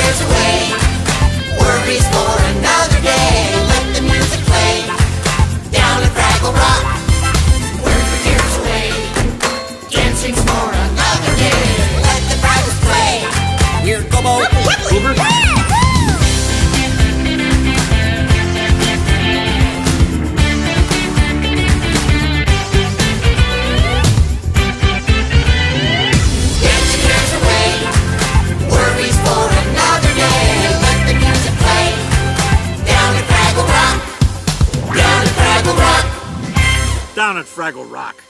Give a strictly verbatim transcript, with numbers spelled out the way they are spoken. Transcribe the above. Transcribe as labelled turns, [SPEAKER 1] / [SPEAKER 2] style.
[SPEAKER 1] cares away. Worries for another day. Let the music play. Down at Fraggle Rock. Work your cares away. Dancing's for another day. Let the Fraggles play. Here, Gobo. Over.
[SPEAKER 2] Down at Fraggle Rock.